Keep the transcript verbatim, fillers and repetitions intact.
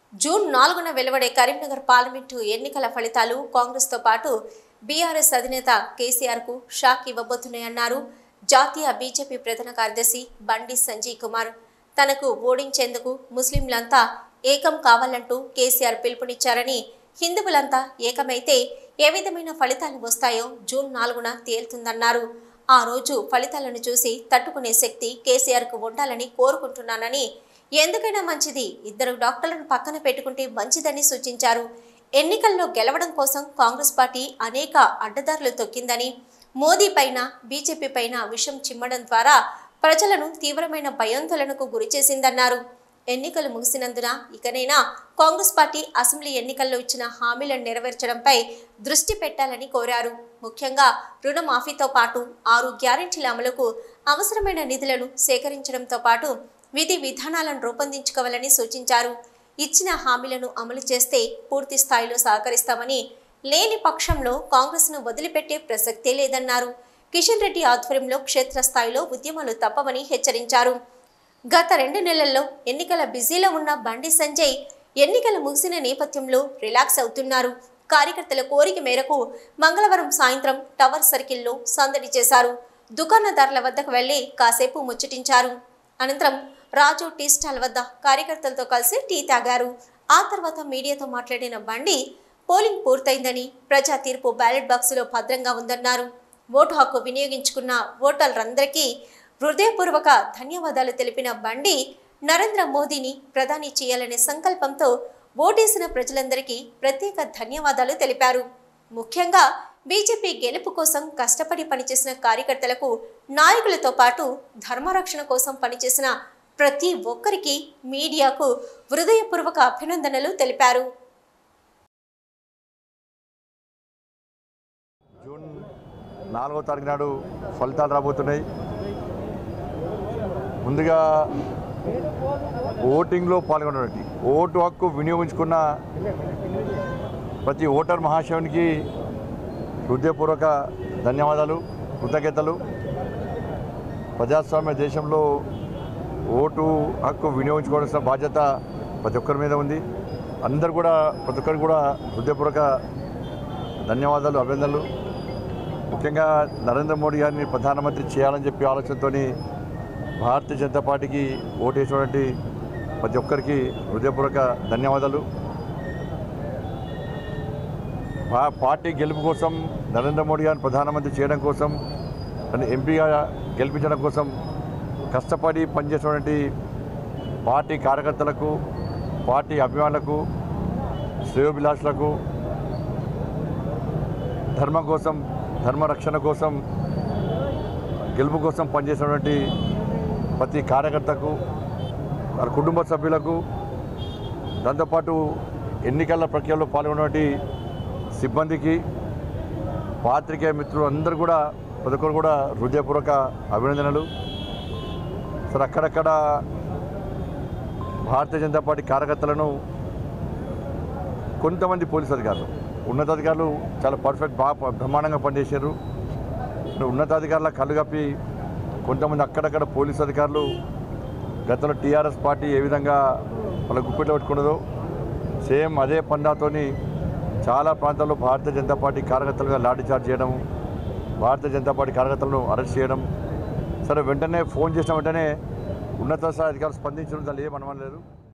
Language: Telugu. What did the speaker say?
జూన్ నాలుగున వెలువడే కరీంనగర్ పార్లమెంటు ఎన్నికల ఫలితాలు కాంగ్రెస్ తో పాటు బీఆర్ఎస్ అధినేత కేసీఆర్ కు షాక్ ఇవ్వబోతున్నాయన్నారు జాతీయ బీజేపీ ప్రధాన కార్యదర్శి బండి సంజయ్ కుమార్. తనకు ఓడించేందుకు ముస్లింలంతా ఏకం కావాలంటూ కేసీఆర్ పిలుపునిచ్చారని, హిందువులంతా ఏకమైతే ఏ విధమైన ఫలితాలు వస్తాయో జూన్ నాలుగున తేలుతుందన్నారు. ఆ రోజు ఫలితాలను చూసి తట్టుకునే శక్తి కేసీఆర్ కు ఉండాలని కోరుకుంటున్నానని, ఎందుకైనా మంచిది ఇద్దరు డాక్టర్లను పక్కన పెట్టుకుంటే మంచిదని సూచించారు. ఎన్నికల్లో గెలవడం కోసం కాంగ్రెస్ పార్టీ అనేక అడ్డదారులు తొక్కిందని, మోదీ పైన బీజేపీ పైన విషం చిమ్మడం ద్వారా ప్రజలను తీవ్రమైన భయాందోళనకు గురిచేసిందన్నారు. ఎన్నికలు ముగిసినందున ఇకనైనా కాంగ్రెస్ పార్టీ అసెంబ్లీ ఎన్నికల్లో ఇచ్చిన హామీలను నెరవేర్చడంపై దృష్టి పెట్టాలని కోరారు. ముఖ్యంగా రుణమాఫీతో పాటు ఆరు గ్యారెంటీల అమలుకు అవసరమైన నిధులను సేకరించడంతో పాటు విధి విధానాలను రూపొందించుకోవాలని సూచించారు. ఇచ్చిన హామీలను అమలు చేస్తే పూర్తి స్థాయిలో సహకరిస్తామని, లేని పక్షంలో కాంగ్రెస్ను వదిలిపెట్టే ప్రసక్తే లేదన్నారు. కిషన్ రెడ్డి ఆధ్వర్యంలో క్షేత్రస్థాయిలో ఉద్యమాలు తప్పవని హెచ్చరించారు. గత రెండు నెలల్లో ఎన్నికల బిజీలో ఉన్న బండి సంజయ్ ఎన్నికలు ముగిసిన నేపథ్యంలో రిలాక్స్ అవుతున్నారు. కార్యకర్తల కోరిక మేరకు మంగళవారం సాయంత్రం టవర్ సర్కిల్లో సందడి చేశారు. దుకాణదారుల వద్దకు వెళ్లి కాసేపు ముచ్చటించారు. అనంతరం రాజు టీ స్టాల్ వద్ద కార్యకర్తలతో కలిసి టీ తాగారు. ఆ తర్వాత మీడియాతో మాట్లాడిన బండి, పోలింగ్ పూర్తయిందని, ప్రజా తీర్పు బ్యాలెట్ బాక్సులో భద్రంగా ఉందన్నారు. ఓటు హక్కు వినియోగించుకున్న ఓటర్లందరికీ హృదయపూర్వక ధన్యవాదాలు తెలిపిన బండి, నరేంద్ర మోదీని ప్రధాని చేయాలనే సంకల్పంతో ఓటేసిన ప్రజలందరికీ ప్రత్యేక ధన్యవాదాలు తెలిపారు. ముఖ్యంగా బీజేపీ గెలుపు కోసం కష్టపడి పనిచేసిన కార్యకర్తలకు, నాయకులతో పాటు ధర్మరక్షణ కోసం పనిచేసిన ప్రతి ఒక్కరికి మీడియాకు హృదయపూర్వక అభినందనలు తెలిపారు. జూన్ నాలుగో తారీఖు నాడు ఫలితాలు రాబోతున్నాయి. ముందుగా ఓటింగ్లో పాల్గొనడానికి, ఓటు హక్కు వినియోగించుకున్న ప్రతి ఓటర్ మహాశయునికి హృదయపూర్వక ధన్యవాదాలు, కృతజ్ఞతలు. ప్రజాస్వామ్య దేశంలో ఓటు హక్కు వినియోగించుకోవాల్సిన బాధ్యత ప్రతి ఒక్కరి మీద ఉంది. అందరు కూడా ప్రతి ఒక్కరికి కూడా హృదయపూర్వక ధన్యవాదాలు, అభినందనలు. ముఖ్యంగా నరేంద్ర మోడీ గారిని ప్రధానమంత్రి చేయాలని చెప్పి ఆలోచనతో భారతీయ జనతా పార్టీకి ఓటు వేసినటువంటి ప్రతి ఒక్కరికి హృదయపూర్వక ధన్యవాదాలు. పార్టీ గెలుపు కోసం, నరేంద్ర మోడీ గారిని ప్రధానమంత్రి చేయడం కోసం, నన్ను ఎంపీగా గెలిపించడం కోసం కష్టపడి పనిచేసినటువంటి పార్టీ కార్యకర్తలకు, పార్టీ అభిమానులకు, శ్రేయోభిలాషులకు, ధర్మం కోసం, ధర్మరక్షణ కోసం, గెలుపు కోసం పనిచేసినటువంటి ప్రతి కార్యకర్తకు, వారి కుటుంబ సభ్యులకు, దాంతోపాటు ఎన్నికల ప్రక్రియలో పాల్గొన్నటువంటి సిబ్బందికి, పాత్రికేయ మిత్రులు అందరూ కూడా ప్రతి ఒక్కరు కూడా హృదయపూర్వక అభినందనలు. సరే, అక్కడక్కడ భారతీయ జనతా పార్టీ కార్యకర్తలను కొంతమంది పోలీసు అధికారులు, ఉన్నతాధికారులు చాలా పర్ఫెక్ట్, బాగా బ్రహ్మాండంగా పనిచేశారు. ఉన్నతాధికారుల కళ్ళు కప్పి కొంతమంది అక్కడక్కడ పోలీసు అధికారులు గతంలో టీఆర్ఎస్ పార్టీ ఏ విధంగా వాళ్ళ గుప్పెట్లో పెట్టుకున్నదో సేమ్ అదే పండాతోని చాలా ప్రాంతాల్లో భారతీయ జనతా పార్టీ కార్యకర్తలుగా లాఠీ చార్జ్ చేయడం, భారతీయ జనతా పార్టీ కార్యకర్తలను అరెస్ట్ చేయడం. సరే, వెంటనే ఫోన్ చేసిన వెంటనే ఉన్నత స్థాయి అధికారులు స్పందించడం దాన్ని ఏం అనలేదు.